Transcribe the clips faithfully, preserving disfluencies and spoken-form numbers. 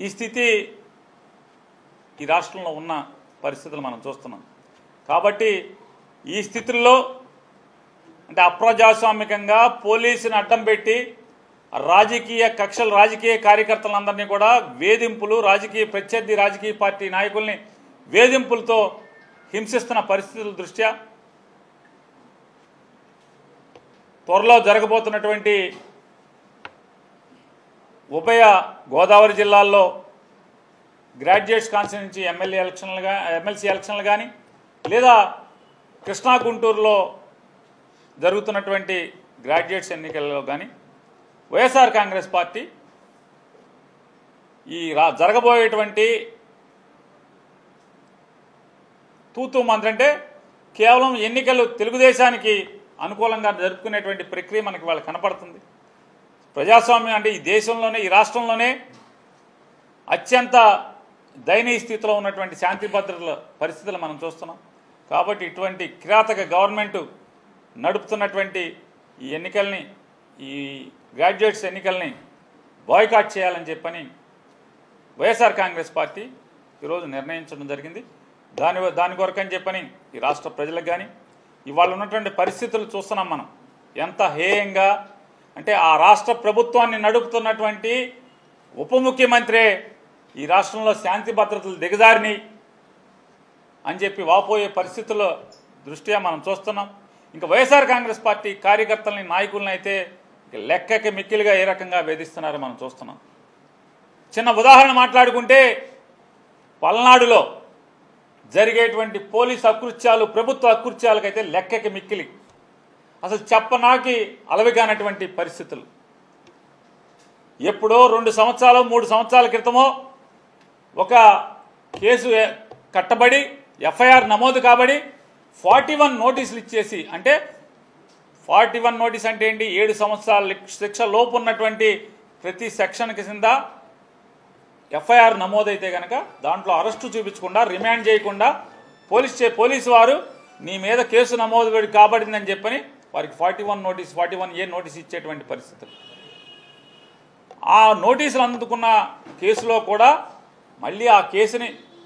ఈ స్థితి ఈ రాష్ట్రంలో ఉన్న పరిస్థితులు మనం చూస్తున్నాం. కాబట్టి ఈ స్థితుల్లో అంటే అప్రజాస్వామికంగా పోలీసుని అడ్డం పెట్టి రాజకీయ కక్షలు రాజకీయ కార్యకర్తలందరినీ కూడా వేధింపులు రాజకీయ ప్రత్యర్థి రాజకీయ పార్టీ నాయకుల్ని వేధింపులతో హింసిస్తున్న పరిస్థితుల దృష్ట్యా త్వరలో జరగబోతున్నటువంటి ఉభయ గోదావరి జిల్లాల్లో గ్రాడ్యుయేట్స్ కాన్స్టిట్యూన్సీ ఎమ్మెల్యే ఎలక్షన్లు కానీ ఎమ్మెల్సీ ఎలక్షన్లు కానీ లేదా కృష్ణా గుంటూరులో జరుగుతున్నటువంటి గ్రాడ్యుయేట్స్ ఎన్నికల్లో కానీ వైఎస్ఆర్ కాంగ్రెస్ పార్టీ ఈ రా జరగబోయేటువంటి తూతూ మంత్రి అంటే కేవలం ఎన్నికలు తెలుగుదేశానికి అనుకూలంగా జరుపుకునేటువంటి ప్రక్రియ మనకి వాళ్ళకి కనపడుతుంది. ప్రజాస్వామ్యం అంటే ఈ దేశంలోనే ఈ రాష్ట్రంలోనే అత్యంత దయనీయ స్థితిలో ఉన్నటువంటి శాంతి భద్రతల పరిస్థితులు మనం చూస్తున్నాం. కాబట్టి ఇటువంటి కిరాతక గవర్నమెంట్ నడుపుతున్నటువంటి ఈ ఎన్నికల్ని ఈ గ్రాడ్యుయేట్స్ ఎన్నికల్ని బాయ్కాట్ చేయాలని చెప్పని వైఎస్ఆర్ కాంగ్రెస్ పార్టీ ఈరోజు నిర్ణయించడం జరిగింది. దాని దాని కొరకని చెప్పని ఈ రాష్ట్ర ప్రజలకు కానీ ఇవాళ ఉన్నటువంటి పరిస్థితులు చూస్తున్నాం మనం ఎంత హేయంగా అంటే ఆ రాష్ట్ర ప్రభుత్వాన్ని నడుపుతున్నటువంటి ఉప ముఖ్యమంత్రే ఈ రాష్ట్రంలో శాంతి భద్రతలు దిగజారిని అని చెప్పి వాపోయే పరిస్థితుల దృష్ట్యా మనం చూస్తున్నాం. ఇంకా వైఎస్ఆర్ కాంగ్రెస్ పార్టీ కార్యకర్తలని నాయకులను అయితే లెక్కకి మిక్కిలిగా ఏ రకంగా వేధిస్తున్నారో మనం చూస్తున్నాం. చిన్న ఉదాహరణ మాట్లాడుకుంటే పల్నాడులో జరిగేటువంటి పోలీసు అకృత్యాలు ప్రభుత్వ అకృత్యాలకైతే లెక్కకి మిక్కిలి అసలు చెప్పనాకి అలవిగానటువంటి పరిస్థితులు. ఎప్పుడో రెండు సంవత్సరాలు మూడు సంవత్సరాల క్రితమో ఒక కేసు కట్టబడి ఎఫ్ఐఆర్ నమోదు కాబడి ఫార్టీ వన్ నోటీసులు ఇచ్చేసి అంటే ఫార్టీ వన్ నోటీస్ అంటే ఏంటి ఏడు సంవత్సరాల శిక్ష లోపు ఉన్నటువంటి ప్రతి సెక్షన్ కింద ఎఫ్ఐఆర్ నమోదైతే కనుక దాంట్లో అరెస్టు చూపించకుండా రిమాండ్ చేయకుండా పోలీస్ పోలీసు వారు నీ మీద కేసు నమోదు కాబడిందని చెప్పని వారికి forty one notice forty one A notice ఇచ్చేటువంటి పరిస్థితులు. ఆ నోటీసులు అందుకున్న కేసులో కూడా మళ్ళీ ఆ కేసుని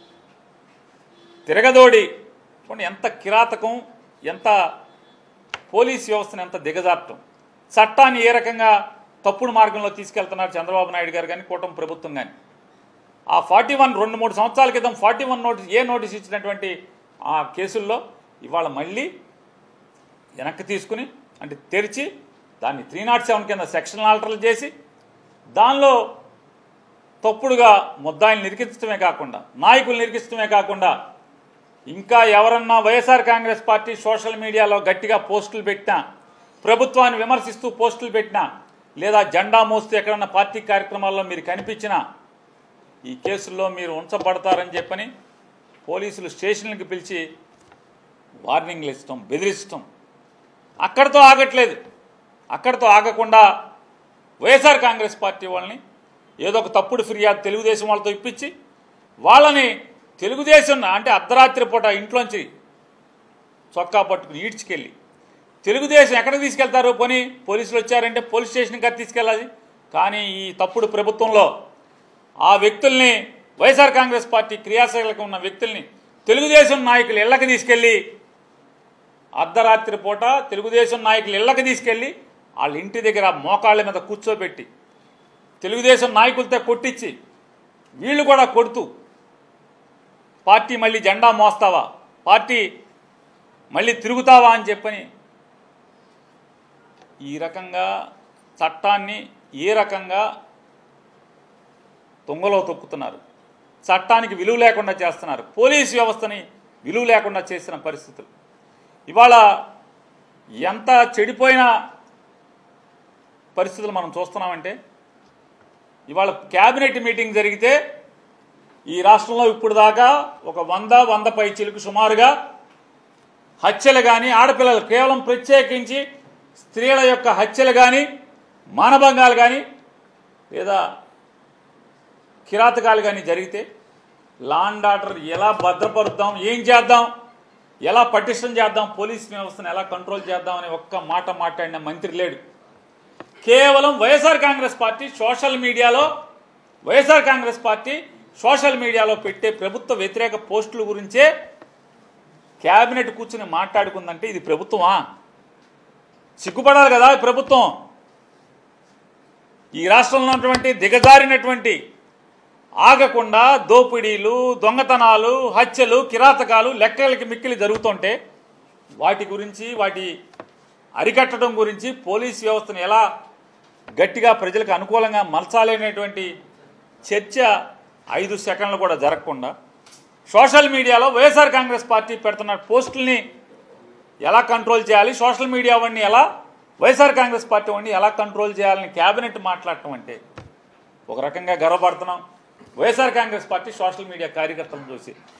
తిరగదోడి ఎంత కిరాతకం ఎంత పోలీస్ వ్యవస్థను ఎంత దిగజారటం చట్టాన్ని ఏ రకంగా తప్పుడు మార్గంలో తీసుకెళ్తున్నారు చంద్రబాబు నాయుడు గారు కానీ కూటమి ప్రభుత్వం కానీ. ఆ ఫార్టీ వన్ రెండు మూడు సంవత్సరాల క్రితం forty one notice A notice ఇచ్చినటువంటి ఆ కేసుల్లో ఇవాళ మళ్ళీ వెనక్కి తీసుకుని అంటే తెరిచి దాన్ని త్రీ నాట్ సెవెన్ కింద సెక్షన్ ఆల్టర్లు చేసి దానిలో తప్పుడుగా ముద్దాయిలు నిరికించడమే కాకుండా నాయకులు నిరికించడమే కాకుండా ఇంకా ఎవరన్నా వైఎస్ఆర్ కాంగ్రెస్ పార్టీ సోషల్ మీడియాలో గట్టిగా పోస్టులు పెట్టినా ప్రభుత్వాన్ని విమర్శిస్తూ పోస్టులు పెట్టినా లేదా జెండా మోస్తూ ఎక్కడన్నా పార్టీ కార్యక్రమాల్లో మీరు కనిపించినా ఈ కేసుల్లో మీరు ఉంచబడతారని చెప్పని పోలీసులు స్టేషన్లకు పిలిచి వార్నింగ్లు ఇస్తాం బెదిరిస్తాం. అక్కడితో ఆగట్లేదు. అక్కడితో ఆగకుండా వైఎస్ఆర్ కాంగ్రెస్ పార్టీ వాళ్ళని ఏదో ఒక తప్పుడు ఫిర్యాదు తెలుగుదేశం వాళ్ళతో ఇప్పించి వాళ్ళని తెలుగుదేశం అంటే అర్ధరాత్రి పూట ఇంట్లోంచి చొక్కా పట్టుకుని ఈడ్చుకెళ్ళి తెలుగుదేశం ఎక్కడికి తీసుకెళ్తారు పోనీ పోలీసులు వచ్చారంటే పోలీస్ స్టేషన్కి గారు తీసుకెళ్ళాలి. కానీ ఈ తప్పుడు ప్రభుత్వంలో ఆ వ్యక్తుల్ని వైఎస్ఆర్ కాంగ్రెస్ పార్టీ క్రియాశీలక ఉన్న వ్యక్తుల్ని తెలుగుదేశం నాయకులు ఇళ్లకు తీసుకెళ్ళి అర్ధరాత్రి పూట తెలుగుదేశం నాయకులు ఇళ్లకు తీసుకెళ్ళి వాళ్ళ ఇంటి దగ్గర మోకాళ్ళ మీద కూర్చోబెట్టి తెలుగుదేశం నాయకులతో కొట్టించి వీళ్ళు కూడా కొడుతూ పార్టీ మళ్ళీ జెండా మోస్తావా పార్టీ మళ్ళీ తిరుగుతావా అని చెప్పని ఈ రకంగా చట్టాన్ని ఏ రకంగా తొంగలో తొక్కుతున్నారు. చట్టానికి విలువ లేకుండా చేస్తున్నారు. పోలీస్ వ్యవస్థని విలువ లేకుండా చేసిన పరిస్థితులు ఇవాళ ఎంత చెడిపోయిన పరిస్థితులు మనం చూస్తున్నామంటే ఇవాళ క్యాబినెట్ మీటింగ్ జరిగితే ఈ రాష్ట్రంలో ఇప్పుడు దాకా ఒక వంద వంద పై చిలుకు సుమారుగా హత్యలు కానీ ఆడపిల్లలు కేవలం ప్రత్యేకించి స్త్రీల యొక్క హత్యలు కానీ మానభంగాలు కానీ లేదా కిరాతకాలు కానీ జరిగితే లా అండ్ ఆర్డర్ ఎలా భద్రపరుద్దాం ఏం చేద్దాం ఎలా పటిష్టం చేద్దాం పోలీస్ వ్యవస్థను ఎలా కంట్రోల్ చేద్దాం అనే ఒక్క మాట మాట్లాడిన మంత్రి లేడు. కేవలం వైఎస్ఆర్ కాంగ్రెస్ పార్టీ సోషల్ మీడియాలో వైఎస్ఆర్ కాంగ్రెస్ పార్టీ సోషల్ మీడియాలో పెట్టే ప్రభుత్వ వ్యతిరేక పోస్టుల గురించే క్యాబినెట్ కూర్చుని మాట్లాడుకుందంటే ఇది ప్రభుత్వమా? సిగ్గుపడాలి కదా ఈ ప్రభుత్వం. ఈ రాష్ట్రంలో ఉన్నటువంటి దిగజారినటువంటి ఆగకుండా దోపిడీలు, దొంగతనాలు, హత్యలు, కిరాతకాలు లెక్కలకి మిక్కిలి జరుగుతుంటే వాటి గురించి, వాటి అరికట్టడం గురించి, పోలీస్ వ్యవస్థను ఎలా గట్టిగా ప్రజలకు అనుకూలంగా మలచాలనేటువంటి చర్చ ఐదు సెకండ్లు కూడా జరగకుండా సోషల్ మీడియాలో వైఎస్ఆర్ కాంగ్రెస్ పార్టీ పెడుతున్న పోస్టుల్ని ఎలా కంట్రోల్ చేయాలి, సోషల్ మీడియా వాడిని ఎలా, వైఎస్ఆర్ కాంగ్రెస్ పార్టీ వాడిని ఎలా కంట్రోల్ చేయాలని క్యాబినెట్ మాట్లాడటం అంటే ఒక రకంగా గర్వపడుతున్నాం YSR Congress party social media కార్యకర్తలను చూసి.